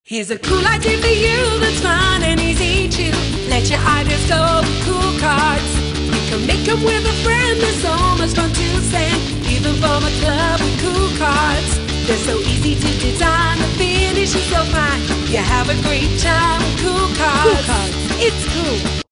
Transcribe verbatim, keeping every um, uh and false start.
Here's a cool idea for you that's fun and easy to let your ideas go with cool cards. You can make them with a friend, they're so much fun to send, even from a club with cool cards. They're so easy to design, the finish is so fine. You have a great time with cool cards. Cool cards. It's cool.